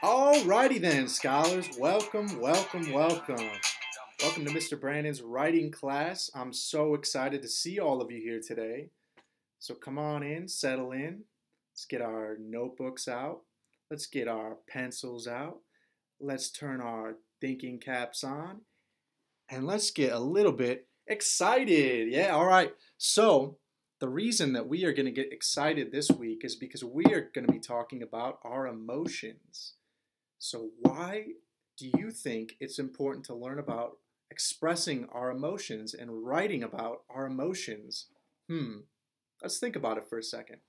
Alrighty then, scholars. Welcome, welcome, welcome. Welcome to Mr. Brandon's writing class. I'm so excited to see all of you here today. So come on in, settle in. Let's get our notebooks out. Let's get our pencils out. Let's turn our thinking caps on. And let's get a little bit excited. Yeah, all right. So the reason that we are going to get excited this week is because we are going to be talking about our emotions. So why do you think it's important to learn about expressing our emotions and writing about our emotions? Let's think about it for a second.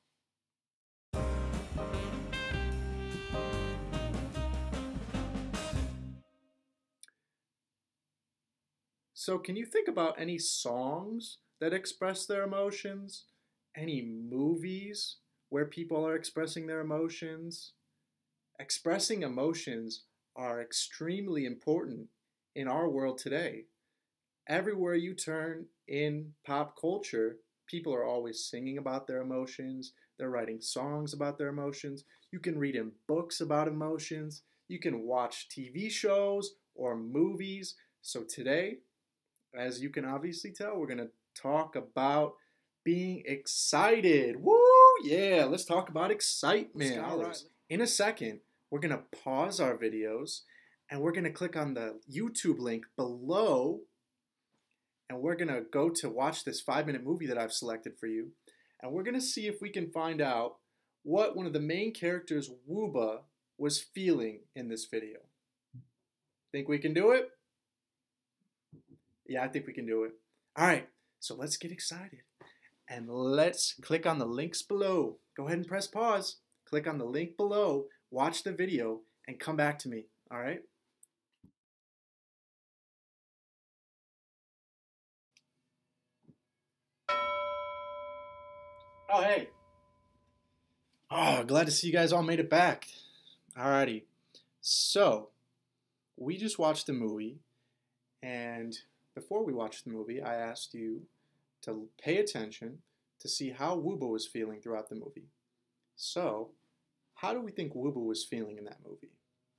So can you think about any songs that express their emotions? Any movies where people are expressing their emotions? Expressing emotions are extremely important in our world today. Everywhere you turn in pop culture, people are always singing about their emotions. They're writing songs about their emotions. You can read in books about emotions. You can watch TV shows or movies. So today, as you can obviously tell, we're going to talk about being excited. Woo! Yeah, let's talk about excitement. Scholars. In a second, we're going to pause our videos and we're going to click on the YouTube link below and we're going to go to watch this 5-minute movie that I've selected for you. And we're going to see if we can find out what one of the main characters, Wooba, was feeling in this video. Think we can do it? Yeah, I think we can do it. All right, so let's get excited. And let's click on the links below. Go ahead and press pause. Click on the link below, watch the video, and come back to me, all right? Oh, hey. Oh, glad to see you guys all made it back. Alrighty. So, we just watched the movie, and before we watched the movie, I asked you to pay attention to see how Wooba was feeling throughout the movie. So, how do we think Wooba was feeling in that movie?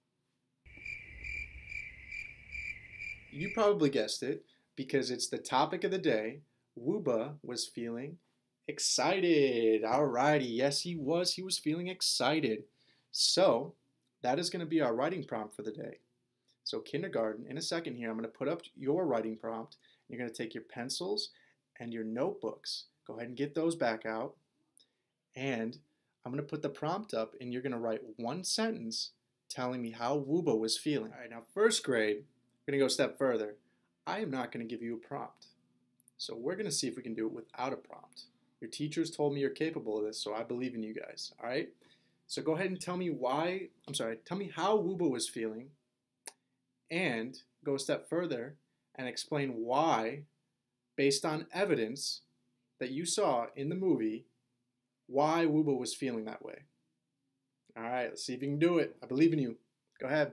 You probably guessed it, because it's the topic of the day. Wooba was feeling excited. Alrighty, yes he was. He was feeling excited. So, that is going to be our writing prompt for the day. So kindergarten, in a second here, I'm going to put up your writing prompt. You're going to take your pencils and your notebooks. Go ahead and get those back out. And I'm going to put the prompt up and you're going to write one sentence telling me how Wooba was feeling. All right, now first grade, we're going to go a step further. I am not going to give you a prompt. So we're going to see if we can do it without a prompt. Your teachers told me you're capable of this, so I believe in you guys. All right? So go ahead and tell me tell me how Wooba was feeling, and go a step further and explain why, based on evidence that you saw in the movie, why Wooba was feeling that way. All right, let's see if you can do it. I believe in you. Go ahead.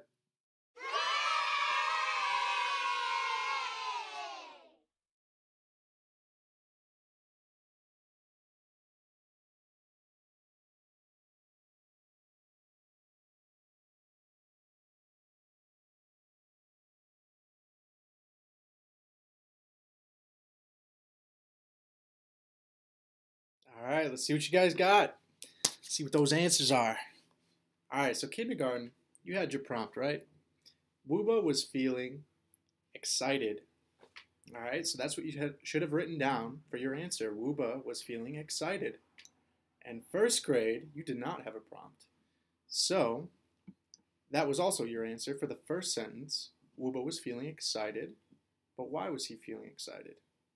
All right, let's see what you guys got. See what those answers are. All right, so kindergarten, you had your prompt, right? Wooba was feeling excited. All right, so that's what you should have written down for your answer. Wooba was feeling excited. And first grade, you did not have a prompt. So that was also your answer for the first sentence. Wooba was feeling excited. But why was he feeling excited?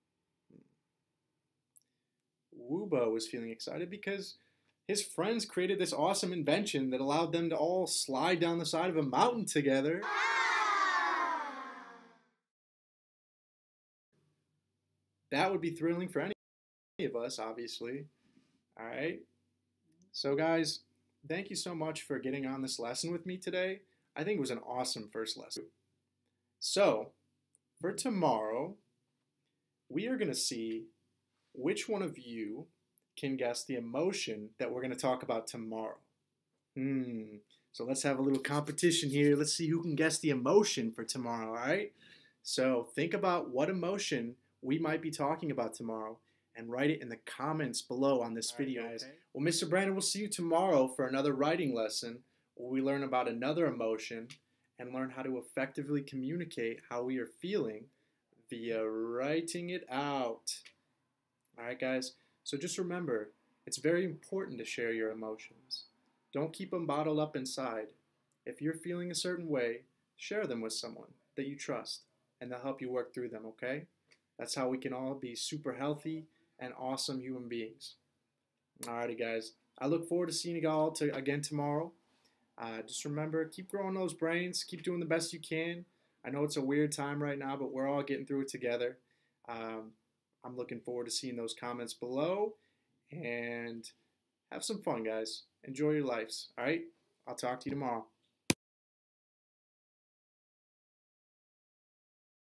Wooba was feeling excited because his friends created this awesome invention that allowed them to all slide down the side of a mountain together. That would be thrilling for any of us, obviously. All right. So guys, thank you so much for getting on this lesson with me today. I think it was an awesome first lesson. So, for tomorrow, we are going to see which one of you can guess the emotion that we're going to talk about tomorrow. So let's have a little competition here. Let's see who can guess the emotion for tomorrow, all right? So think about what emotion we might be talking about tomorrow and write it in the comments below on this video. Guys. Okay. Well, Mr. Brandon, we'll see you tomorrow for another writing lesson where we learn about another emotion and learn how to effectively communicate how we are feeling via writing it out. All right, guys? So just remember, it's very important to share your emotions. Don't keep them bottled up inside. If you're feeling a certain way, share them with someone that you trust, and they'll help you work through them, okay? That's how we can all be super healthy and awesome human beings. Alrighty, guys. I look forward to seeing you all again tomorrow. Just remember, keep growing those brains. Keep doing the best you can. I know it's a weird time right now, but we're all getting through it together. I'm looking forward to seeing those comments below. And have some fun, guys. Enjoy your lives. All right? I'll talk to you tomorrow.